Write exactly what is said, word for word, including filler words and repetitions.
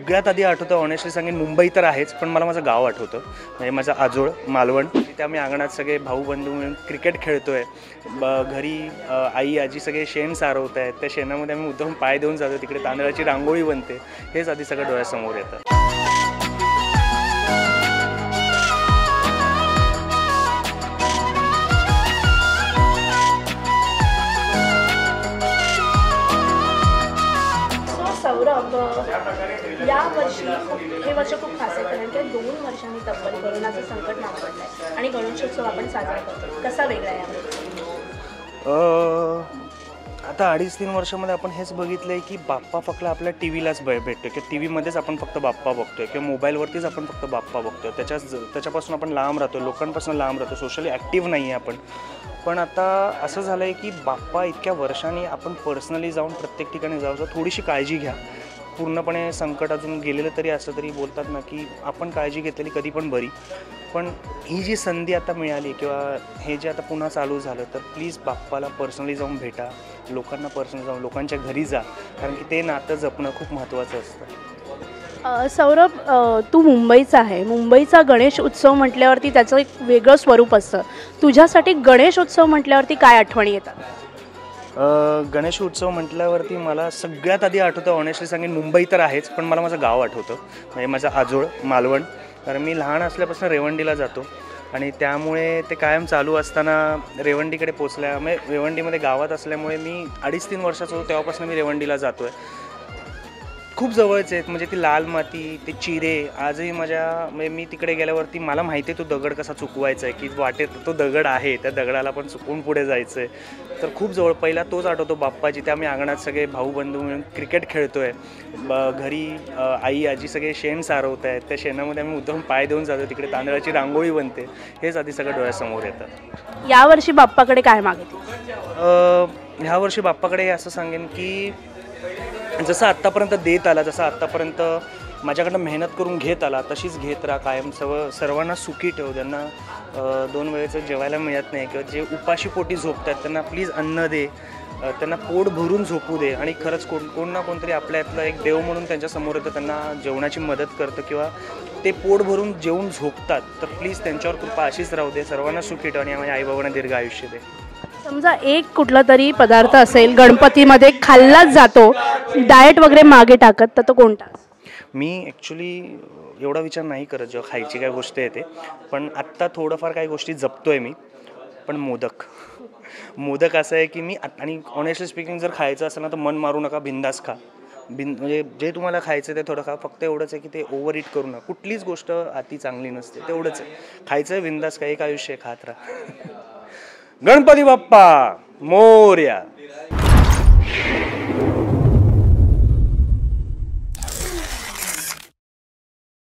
सगळ्यात आधी आठवतं ऑनेस्टली सांगेन मुंबई तर आहेच, पण मला माझं गाव आठवतं. म्हणजे माझं आजोळ मालवण. तिथे आम्ही अंगणात सगळे भाऊ बंधू मिळून क्रिकेट खेळतोय. ब घरी आई आजी सगळे शेण सारवत आहेत. त्या शेणामध्ये आम्ही मुद्दाम पाय देऊन जातो. तिकडे तांदळाची रांगोळी बनते. हेच आधी सगळं डोळ्यासमोर येतं. सौरभ, या वर्षी हे वर्ष खूप खास आहे कारण की दोन वर्षांनी तब्बल कोरोनाचं संकट नाकारलं आहे आणि गणेशोत्सव आपण साजरा करतो. कसा वेगळा आहे? आता अडीच तीन वर्षामध्ये आपण हेच बघितलं आहे की बाप्पा फक्त आपल्या टी व्हीलाच ब भेटतो किंवा टी व्हीमध्येच आपण फक्त बाप्पा बघतोय किंवा मोबाईलवरतीच आपण फक्त बाप्पा बघतोय. त्याच्याच त्याच्यापासून आपण लांब राहतो, लोकांपासून लांब राहतो, सोशली ॲक्टिव्ह नाही आहे आपण. पण आता असं झालं आहे की बाप्पा इतक्या वर्षांनी आपण पर्सनली जाऊन प्रत्येक ठिकाणी जाऊ, थोडीशी काळजी घ्या. पूर्णपणे संकट अजून गेलेलं तरी असं तरी बोलतात ना की आपण काळजी घेतलेली कधी पण बरी. पण ही जी संधी आता मिळाली किंवा हे जे आता पुन्हा चालू झालं तर प्लीज बाप्पाला पर्सनली जाऊन भेटा, लोकांना पर्सनली जाऊन लोकांच्या घरी जा, कारण की ते नातं जपणं खूप महत्त्वाचं असतं. सौरभ, तू मुंबईचा आहे. मुंबईचा गणेश उत्सव म्हटल्यावरती त्याचं एक वेगळं स्वरूप असतं. तुझ्यासाठी गणेश उत्सव म्हटल्यावरती काय आठवणी येतात? गणेश उत्सव म्हटल्यावरती मला सगळ्यात आधी आठवतं ऑनेस्टली सांगेन मुंबई तर आहेच, पण मला माझं गाव आठवतं. म्हणजे माझं आजोळ मालवण. कारण मी लहान असल्यापासून रेवंडीला जातो आणि त्यामुळे ते कायम चालू असताना रेवंडीकडे पोचल्या म्हणजे रेवंडीमध्ये गावात असल्यामुळे मी अडीच तीन वर्षाचा होतो तेव्हापासून मी रेवंडीला जातो आहे. खूप जवळचे आहेत. म्हणजे ती लाल माती, ते चिरे आजही माझ्या म्हणजे मी तिकडे गेल्यावरती मला माहिती आहे तो दगड कसा चुकवायचा आहे, की वाटेत तो दगड आहे, त्या दगडाला पण चुकवून पुढे जायचं आहे. तर खूप जवळ पहिला तोच आठवतो बाप्पा, जिथे आम्ही अंगणात सगळे भाऊ बंधू मिळून क्रिकेट खेळतोय. ब घरी आई आजी सगळे शेण सारवत आहेत. त्या शेणामध्ये आम्ही मुद्दाम पाय देऊन जातो. तिकडे तांदळाची रांगोळी बनते. हेच आधी सगळं डोळ्यासमोर येतं. यावर्षी बाप्पाकडे काय मागितलं? ह्या वर्षी बाप्पाकडे असं सांगेन की जसं आत्तापर्यंत देत आला, जसं आत्तापर्यंत माझ्याकडनं मेहनत करून घेत आला तशीच घेत राहा कायम. सर्व सर्वांना सुखी ठेव. ज्यांना दोन वेळेचं जेवायला मिळत नाही किंवा जे उपाशी पोटी झोपतात त्यांना प्लीज अन्न दे, त्यांना पोट भरून झोपू दे. आणि खरंच कोण कोण ना कोणतरी आपल्या यातलं एक देव म्हणून त्यांच्यासमोर येतं, त्यांना जेवणाची मदत करतं किंवा ते पोट भरून जेवून झोपतात. तर प्लीज त्यांच्यावर कृपा अशीच राहू दे. सर्वांना सुखी ठेव आणि माझ्या आईबाबांना दीर्घ आयुष्य दे. समजा एक कुठला तरी पदार्थ असेल गणपतीमध्ये खाल्लाच जातो डाएट वगैरे मागे टाकत, तर तो कोणता? मी ॲक्च्युली एवढा विचार नाही करत जेव्हा खायची काय गोष्ट येते, पण आत्ता थोडंफार काही गोष्टी जपतोय मी. पण मोदक मोदक असं आहे की मी आणि ऑनेस्टली स्पीकिंग जर खायचं असेल ना तर मन मारू नका, बिंदास खा. बिन म्हणजे जे तुम्हाला खायचं ते थोडं खा. फक्त एवढंच आहे की ते ओव्हर ईट करू नका. कुठलीच गोष्ट अति चांगली नसते, तेवढंच आहे. खायचं आहे बिंदास का, एक आयुष्य खात राहा. गणपती बाप्पा मोरया.